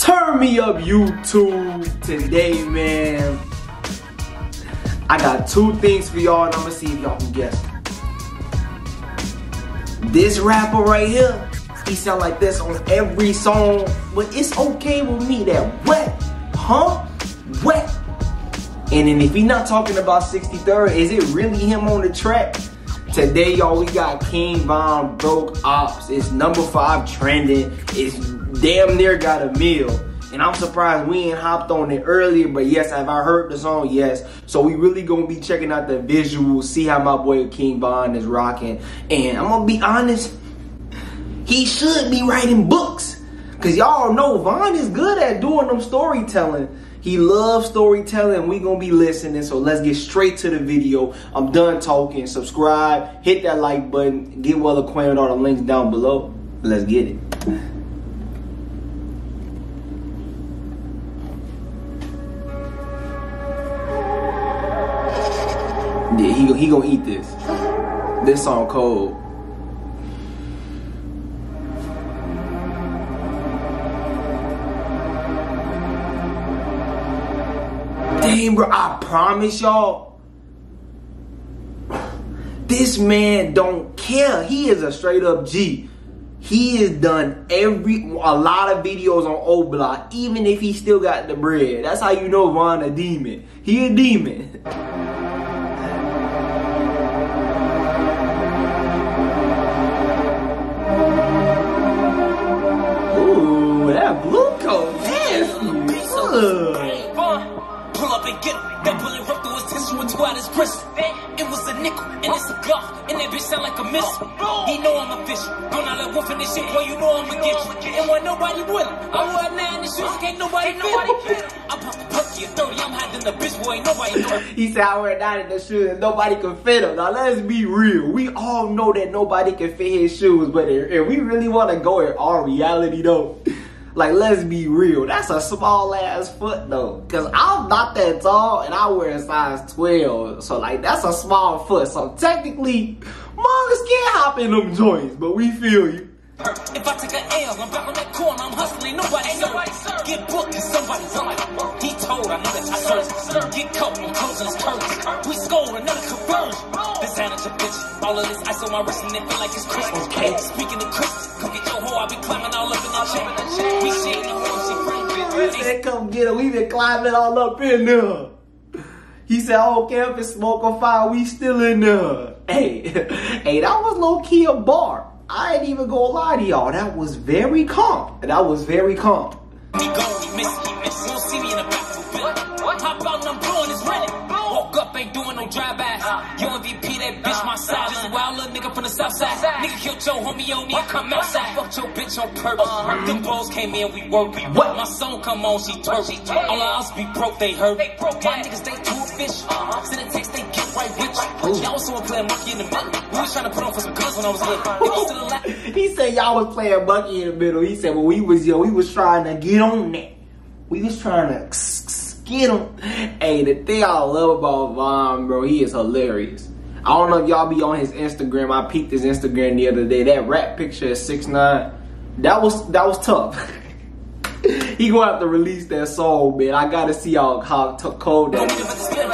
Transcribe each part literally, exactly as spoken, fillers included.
Turn me up, YouTube. Today, man, I got two things for y'all, and I'm gonna see if y'all can guess them. This rapper right here, he sound like this on every song, but it's okay with me. That wet, huh? Wet. And then if he not talking about sixty-third, is it really him on the track? Today, y'all, we got King Von Broke Opps. It's number five trending. It's damn near got a meal. And I'm surprised we ain't hopped on it earlier, but yes, have I heard the song? Yes. So we really gonna be checking out the visuals, see how my boy King Von is rocking. And I'm gonna be honest, he should be writing books. Cause y'all know Von is good at doing them storytelling. He loves storytelling. We gonna be listening. So let's get straight to the video. I'm done talking. Subscribe, hit that like button, get well acquainted with all the links down below. Let's get it. Yeah, he, he gonna eat this. This song cold. Damn, bro, I promise y'all, this man don't care. He is a straight up G. He has done every, a lot of videos on O Block, even if he still got the bread. That's how you know Von a demon. He a demon. Ooh, that blue coat, nasty. Pull up and get him. That bullet ripped through his tissue and tore out his wrist. It was a nickel and it's a Glock, and that bitch sound like a missile. He know I'm official. Don't I let wolf in this shit, boy, you know I'ma get you. And when nobody with him, I wear a nine in the shoes, can't nobody fit him. I pop the perky at thirty, I'm hiding the bitch, boy, ain't nobody know. He said I wear a nine in the shoes and nobody can fit him. Now let's be real. We all know that nobody can fit his shoes, but if, if we really want to go in our reality though, like, let's be real. That's a small ass foot though. Cause I'm not that tall and I wear a size twelve. So like, that's a small foot. So technically, Mongas can't hop in them joints, but we feel you. If I take an L, I'm back on that corner, I'm hustling, nobody served. Get booked and somebody somebody. He told, I know that I served. Get caught, I'm closing his curtains. We scored another conversion. Designer to bitch. All of this ice on my wrist and it feel like it's Christmas. Okay. Speaking of Christmas, come get your hoe, I be climbing all up in the chain. We sharing the hoe, she bring bitch. He said, come get her, we been climbing all up in there. He said, oh, campus smoke on fire, we still in there. Hey, hey, that was low key a bar. I ain't even gonna lie to y'all. That was very calm. That was very calm. He gone, he miss, he miss. You don't see me in the back of the building. Hop out and I'm blowing his running. Woke up, ain't doing no drive-bys. Yo, M V P, that bitch my side. Just a wild little nigga from the south side. Nigga killed your homie, you don't need to come outside. Fucked your bitch on purpose. Them balls came in, we worked. What? My song come on, she twerk. All our house be broke, they hurt. My niggas, they too official. Send a text, they get right with you. Y'all was someone playing monkey in the middle. We was trying to put on for some guns when I was little. He said y'all was playing monkey in the middle. He said when we was young, we was trying to get on that. We was trying to get him. Hey, the thing I love about Von, bro, he is hilarious. I don't know if y'all be on his Instagram. I peeked his Instagram the other day. That rap picture at six nine, that was that was tough. He gonna have to release that song, man. I gotta see y'all how cold that is.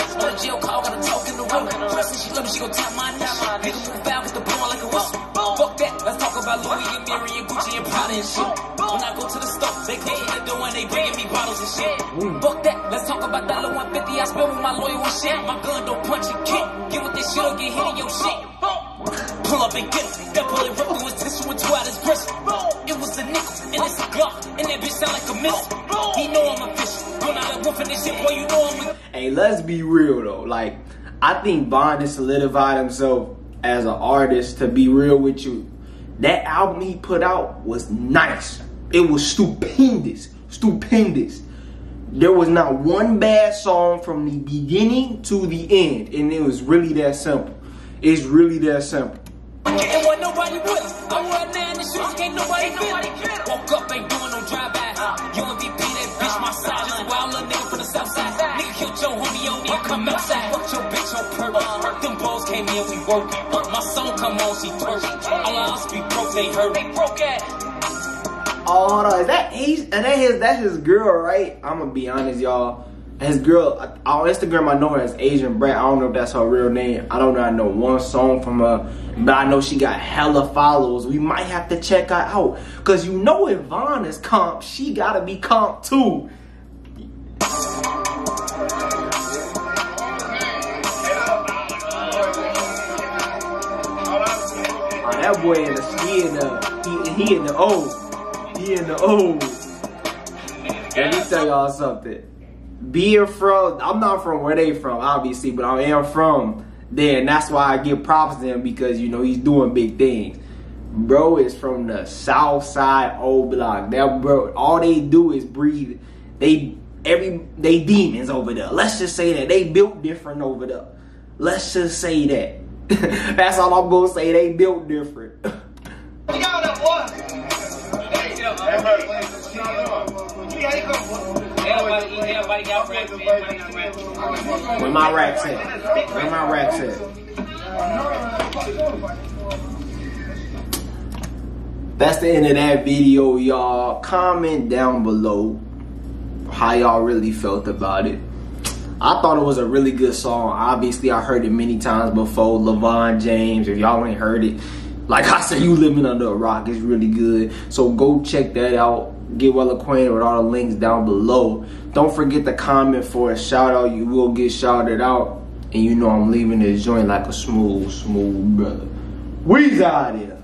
Fuck that, let's talk about Louis and Mary and Gucci and Prada and shit. When I go to the store, they close the door and they bringing me bottles and shit. Fuck that, let's talk about that little one fifty I spent with my lawyer and shit. My gun don't punch and kick. Get with this shit or get hit in your shit. Pull up and get him. That bullet ripped through his tissue and tore out his wrist. It was a nickel and it's a Glock, and that bitch sound like a missile. He know I'm official. Don't I let wolf in this shit, boy, you know I'm a... Hey, let's be real though. Like, I think Von has solidified himself as an artist. To be real with you, that album he put out was nice. It was stupendous, stupendous. There was not one bad song from the beginning to the end, and it was really that simple. It's really that simple. And when nobody with us, I wear a nine in the shoes, can't nobody fit him. Woke up, ain't doing no drive-by. You M V P, that bitch my side. Just a wild little nigga from the south side. Nigga killed your homie, you don't need to come outside. Fucked your bitch on purpose. Them balls came in, we worked. My song come on, she twerk. All our house be broke, they hurt. They broke at. Oh, hold on. Is that Asian? That his, that's his girl, right? I'm gonna be honest, y'all. His girl, on Instagram, I know her as Asian Brett. I don't know if that's her real name. I don't know. I know one song from her, but I know she got hella followers. We might have to check her out. Because you know if Vaughn is comp, she gotta be comp too. Oh, that boy in the, he in the, he, he in the O. He in the O. Let me tell y'all something. Being from, I'm not from where they from, obviously, but I am from there, and that's why I give props to him because, you know, he's doing big things. Bro is from the South Side O Block. That bro, all they do is breathe. They every they demons over there. Let's just say that they built different over there. Let's just say that. That's all I'm gonna say. They built different. Where my racks at? Where my racks at? That's the end of that video, y'all. Comment down below how y'all really felt about it. I thought it was a really good song. Obviously, I heard it many times before. LeVon James, if y'all ain't heard it, like I said, you living under a rock. It's really good. So go check that out. Get well acquainted with all the links down below. Don't forget to comment for a shout out. You will get shouted out. And you know I'm leaving this joint like a smooth, smooth brother. We's out here.